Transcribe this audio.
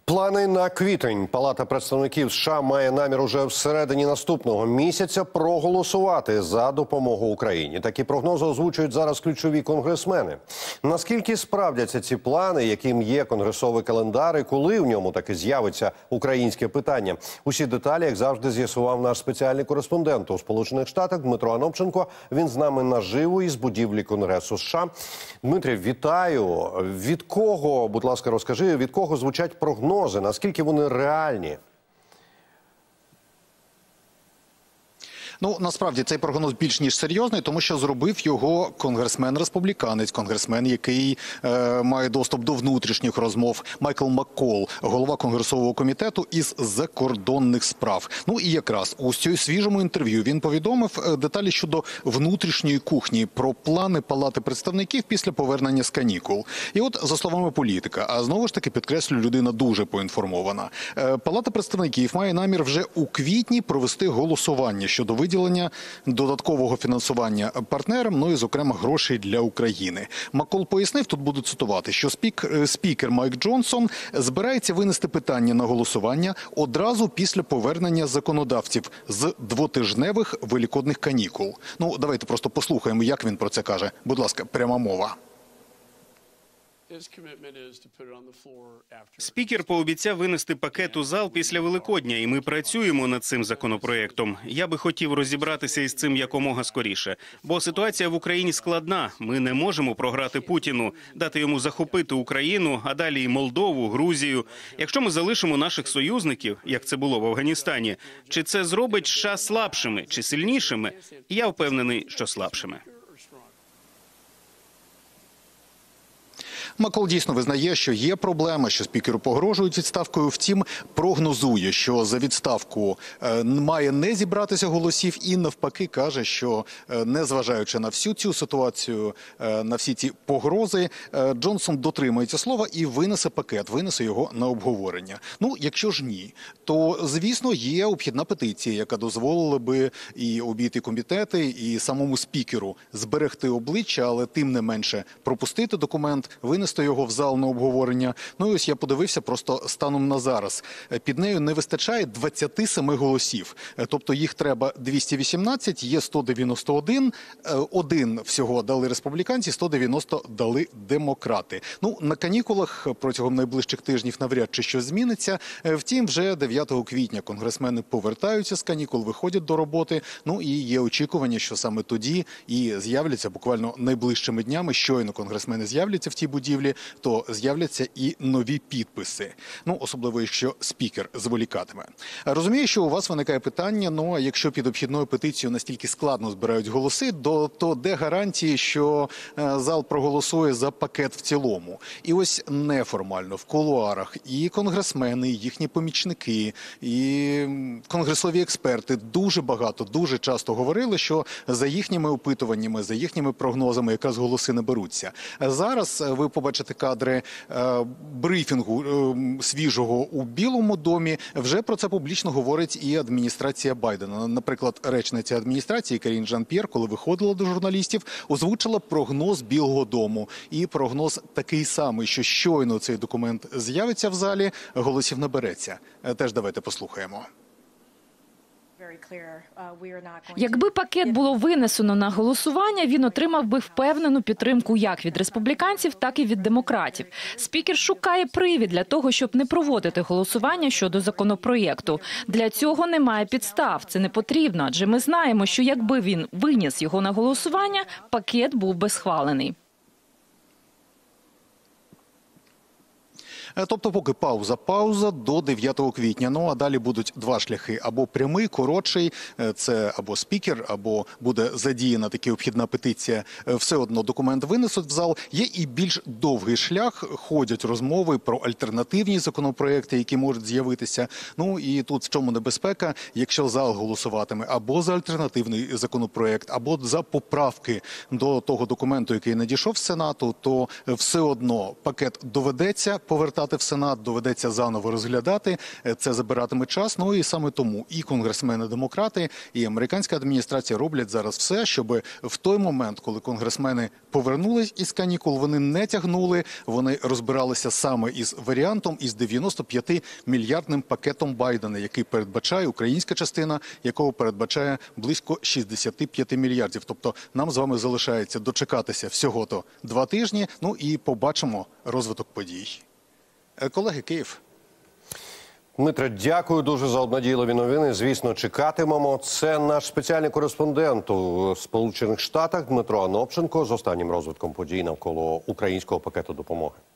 Плани на квітень. Палата представників США має намір уже всередині наступного місяця проголосувати за допомогу Україні. Такі прогнози озвучують зараз ключові конгресмени. Наскільки справдяться ці плани, яким є конгресовий календар і коли в ньому таки з'явиться українське питання? Усі деталі, як завжди, з'ясував наш спеціальний кореспондент у Сполучених Штатах Дмитро Анопченко. Він з нами наживо із будівлі Конгресу США. Дмитрий, вітаю. Від кого, будь ласка, розкажи, від кого звучать прогнози? Наскільки вони реальні? Ну, насправді, цей прогноз більш ніж серйозний, тому що зробив його конгресмен-республіканець, конгресмен, який має доступ до внутрішніх розмов, Майкл Маккол, голова Конгресового комітету із закордонних справ. Ну і якраз у цьому свіжому інтерв'ю він повідомив деталі щодо внутрішньої кухні, про плани Палати представників після повернення з канікул. І от, за словами політика, а знову ж таки, підкреслю, людина дуже поінформована, Палата представників має намір вже у квітні провести голосування щодо виділення додаткового фінансування партнерам, ну і, зокрема, грошей для України. Маккол пояснив, тут буду цитувати, що спікер Майк Джонсон збирається винести питання на голосування одразу після повернення законодавців з двотижневих великодних канікул. Ну, давайте просто послухаємо, як він про це каже. Будь ласка, пряма мова. Спікер пообіцяв винести пакет у зал після Великодня, і ми працюємо над цим законопроектом. Я би хотів розібратися із цим якомога скоріше, бо ситуація в Україні складна. Ми не можемо програти Путіну, дати йому захопити Україну, а далі і Молдову, Грузію. Якщо ми залишимо наших союзників, як це було в Афганістані, чи це зробить США слабшими чи сильнішими? Я впевнений, що слабшими. Маккол дійсно визнає, що є проблема, що спікеру погрожують відставкою, втім прогнозує, що за відставку має не зібратися голосів і навпаки каже, що незважаючи на всю цю ситуацію, на всі ці погрози, Джонсон дотримується слова і винесе пакет, винесе його на обговорення. Ну, якщо ж ні, то, звісно, є обхідна петиція, яка дозволила би і обійти комітети, і самому спікеру зберегти обличчя, але тим не менше пропустити документ, винести його в зал на обговорення. Ну і ось я подивився просто станом на зараз. Під нею не вистачає 27 голосів. Тобто їх треба 218, є 191. Один всього дали республіканці, 190 дали демократи. Ну, на канікулах протягом найближчих тижнів навряд чи щось зміниться. Втім, вже 9 квітня конгресмени повертаються з канікул, виходять до роботи. Ну і є очікування, що саме тоді і з'являться буквально найближчими днями, щойно конгресмени з'являться в тій будівлі, то з'являться і нові підписи. Ну, особливо, якщо спікер зволікатиме. Розумію, що у вас виникає питання, ну, а якщо під обхідною петицією настільки складно збирають голоси, то де гарантії, що зал проголосує за пакет в цілому? І ось неформально в кулуарах і конгресмени, і їхні помічники, і конгресові експерти дуже багато, дуже часто говорили, що за їхніми опитуваннями, за їхніми прогнозами якраз голоси не беруться. Зараз ви побачите кадри брифінгу свіжого у Білому домі. Вже про це публічно говорить і адміністрація Байдена. Наприклад, речниця адміністрації Карін Жан-П'єр, коли виходила до журналістів, озвучила прогноз Білого дому. І прогноз такий самий, що щойно цей документ з'явиться в залі, голосів набереться. Теж давайте послухаємо. Якби пакет було винесено на голосування, він отримав би впевнену підтримку як від республіканців, так і від демократів. Спікер шукає привід для того, щоб не проводити голосування щодо законопроєкту. Для цього немає підстав, це не потрібно, адже ми знаємо, що якби він виніс його на голосування, пакет був би схвалений. Тобто поки пауза до 9 квітня. Ну, а далі будуть два шляхи. Або прямий, коротший, це або спікер, або буде задіяна таки обхідна петиція. Все одно документ винесуть в зал. Є і більш довгий шлях. Ходять розмови про альтернативні законопроекти, які можуть з'явитися. Ну, і тут в чому небезпека? Якщо зал голосуватиме або за альтернативний законопроект, або за поправки до того документу, який надійшов з Сенату, то все одно пакет доведеться повертати подати в Сенат, доведеться заново розглядати. Це забиратиме час. Ну і саме тому і конгресмени-демократи, і американська адміністрація роблять зараз все, щоб в той момент, коли конгресмени повернулись із канікул, вони не тягнули, вони розбиралися саме із варіантом, із 95-мільярдним пакетом Байдена, який передбачає, українська частина якого передбачає близько 65 мільярдів. Тобто нам з вами залишається дочекатися всього-то 2 тижні, ну і побачимо розвиток подій. Колеги, Київ. Дмитре, дякую дуже за обнадійливі новини. Звісно, чекатимемо. Це наш спеціальний кореспондент у Сполучених Штатах Дмитро Анопченко з останнім розвитком подій навколо українського пакету допомоги.